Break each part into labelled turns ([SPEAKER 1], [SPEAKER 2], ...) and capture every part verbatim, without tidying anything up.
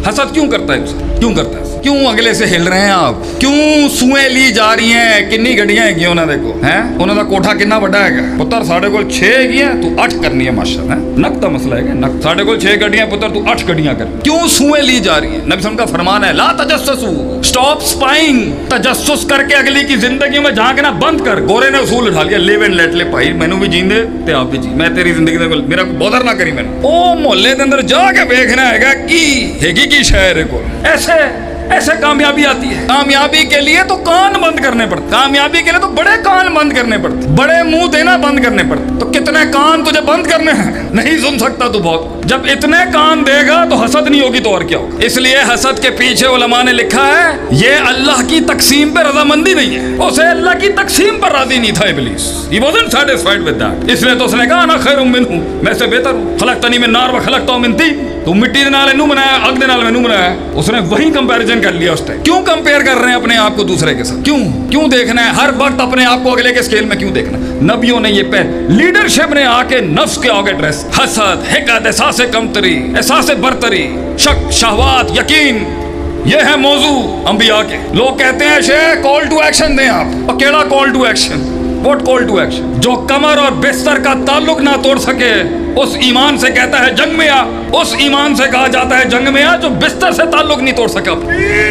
[SPEAKER 1] हसद क्यों करता है? क्यों करता है? क्यों अगले से हिल रहे हैं आप? क्यों सुएं ली जा रही हैं? किन्नी गड्डियां हैगी उन्हें देखो हैं, उन्होंने कोठा कितना बड़ा है पुत्र, साढ़े को छे हैगी है तू अठ करनी है माशा है, नक का मसला है नक, साढ़े को छे गड्डियां पुत्र तू अठ गड्डियां कर। क्यों सुएं ली जा रही है? नबी सल्लल्लाहु अलैहि वसल्लम का फरमान है ला तजस्सुसु, स्टॉप स्पाइंग, तजस्सुस करके अगली की जिंदगी में झांकना बंद कर। गोरे ने उसूल उठा लिया लिव एंड लेट ले भाई, मैनू भी जींदे ते आप भी जी, मैं तेरी जिंदगी दे मेरा बोधर ना करी। मैंने ओ मोहल्ले के अंदर जाके देखना है कि हैगी की शहर को ऐसे ऐसे कामयाबी आती है। कामयाबी के लिए तो कान बंद करने पड़ते, कामयाबी के लिए तो बड़े कान बंद करने पड़ते, बड़े मुंह देना बंद करने पड़ते। तो कितने कान तुझे बंद करने हैं? नहीं सुन सकता तू बहुत। जब इतने कान देगा तो हसद नहीं होगी तो और क्या होगा। इसलिए हसद के पीछे उलमा ने लिखा है ये अल्लाह की तकसीम पे रजामंदी नहीं है, उसे अल्लाह की तकसीम पर राजी नहीं था इब्लीस। He wasn't satisfied with that। इसलिए तो उसने कहा ना खैरुम मिन्हु, मैं से बेहतर हूं। खलकतनी मिन नार व खलकतहु मिन तीन, तू मिट्टी दे नाल इनू बनाया, अग दे नाल मैनू बनाया। उसने वही कंपैरिजन कर लिया उस टाइम। क्यों कंपेयर कर रहे हैं अपने आप को दूसरे के साथ? क्यों क्यों देखना है हर वक्त अपने आप को अगले के स्केल में? क्यों देखना? नबियों ने ये पे लीडरशिप ने आके नफ्स के आगे ड्रेस, हसद, हिकत, एहसास कमतरी, एहसास बरतरी, शक, शहवात, यकीन, ये है मौजू अंबिया के। लोग कहते हैं शेख कॉल टू एक्शन दें आप, और केड़ा call to action? What call to action? जो कमर और बिस्तर का ताल्लुक ना तोड़ सके उस ईमान से कहता है जंग में आ। उस ईमान से कहा जाता है जंग में आ जो बिस्तर से ताल्लुक नहीं तोड़ सका।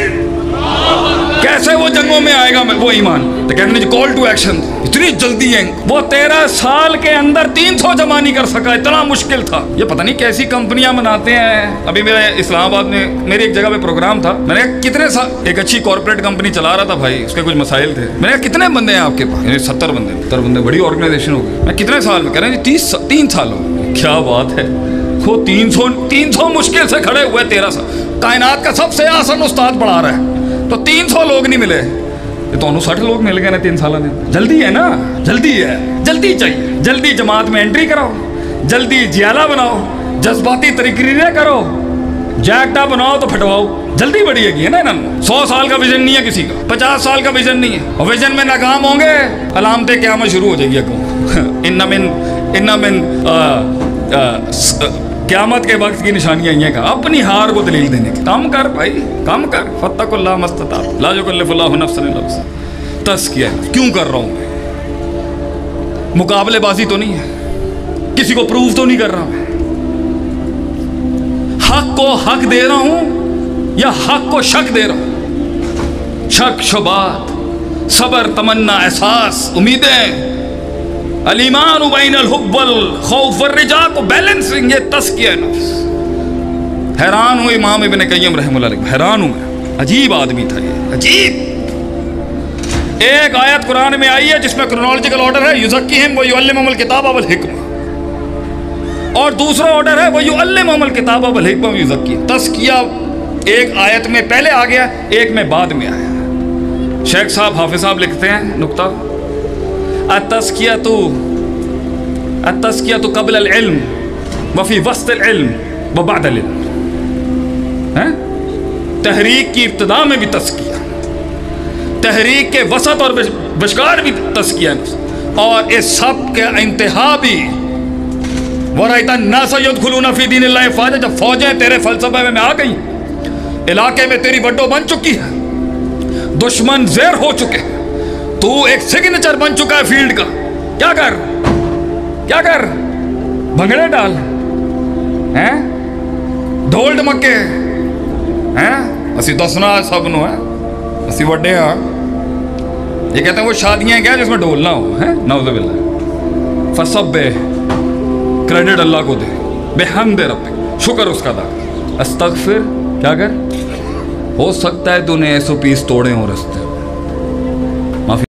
[SPEAKER 1] कैसे वो जंगों में आएगा वो ईमान? तो कहते हैं कॉल टू एक्शन, इतनी जल्दी है। वो तेरह साल के अंदर तीन सौ जमा नहीं कर सका, इतना मुश्किल था। ये पता नहीं कैसी कंपनियां बनाते हैं। अभी मेरे इस्लामाबाद में मेरी एक जगह पे प्रोग्राम था, मैंने कहा कितने साल एक अच्छी कॉर्पोरेट कंपनी चला रहा था भाई, उसके कुछ मसाइल थे। मैंने कहा कितने बंदे हैं आपके पास? सत्तर बंदे। सत्तर बंदे, बड़ी ऑर्गेनाइजेशन हो गई। मैं कितने साल में? कह रहे हैं तीस तीन साल हो। क्या बात है, वो तीन सौ तीन सौ मुश्किल से खड़े हुए। तेरह साल कायनात का सबसे आसान उस्ताद पढ़ा रहा है तो तीन सौ लोग नहीं मिले, ये तो साठ लोग मिल गए ना तीन साल में। जल्दी है ना, जल्दी है, जल्दी चाहिए। जल्दी जमात में एंट्री कराओ, जल्दी जियाला बनाओ, जज्बाती तकरीरें करो, जैकटा बनाओ तो फटवाओ। जल्दी बड़ी है ना। सौ साल का विजन नहीं है किसी का, पचास साल का विजन नहीं है, और विजन में नाकाम होंगे अलामतें क़यामत शुरू हो जाएगी। इन्ना मिन इन्ना मिन क़यामत के वक्त की निशानियां ये का अपनी हार को दलील देने की। काम कर भाई, काम कर। फत्तकुल्लाह मस्तता ला युकल्लिफुल्लाहु नफ्सन इल्ला वुसअहा। तज़किया क्यों कर रहा हूं मैं? मुकाबलेबाजी तो नहीं है, किसी को प्रूव तो नहीं कर रहा मैं। हक को हक दे रहा हूं या हक को शक दे रहा हूं? शक, शुबात, सबर, तमन्ना, एहसास, उम्मीदें, अल-ईमान बैन अल-हुब्ब वल खौफ वल-रजा को बैलेंसिंग, ये तज़किया नफ्स। हैरान हूँ इमाम इब्न क़य्यिम रहमतुल्लाह अलैह, हैरान हूँ मैं। अजीब आदमी था ये, अजीब। एक आयत कुरान में आई है जिसमें क्रोनोलॉजिकल ऑर्डर है युज़क्कीहिम व युअल्लिमुहुमुल किताब वल हिकमा, और दूसरा ऑर्डर है व युअल्लिमुहुमुल किताब वल हिकमा व युज़क्कीहिम। तज़किया एक आयत में पहले आ गया, एक में बाद में आया। शेख साहब हाफिज साहब लिखते हैं नुक्ता, अत-तज़कियतु अत-तज़कियतु क़ब्ल अल-इल्म व फ़ी वस्त अल-इल्म व बअद अल-इल्म। हैं? तहरीक की इब्तिदा में भी तज़किया, तहरीक के वसत और विशकार भी तज़किया, और इस सब के इंतहा भी वराइता अन्नास यदखुलूना फ़ी दीनिल्लाहि फ़ाजा। जब फौजें तेरे फ़लसफ़े में आ गई, इलाके में तेरी बड्डो बन चुकी है, दुश्मन ज़ेर हो चुके, तू एक सिग्नेचर बन चुका है फील्ड का। क्या कर क्या कर भंगड़े डाल, हैं? ढोल ढमके, हैं? असी दसना सब नु है, असी वड्डे हाँ। ये कहते हैं वो शादियां क्या जिसमें ढोल ना हो, हैं? नाउज़ुबिल्लाह। फसब्बे, क्रेडिट अल्लाह को दे, बेहम्दे रब्बिक, शुक्र उसका अदा कर। अस्तगफिर, क्या कर? हो सकता है तूने ऐसो पीस तोड़े हो रस्ते।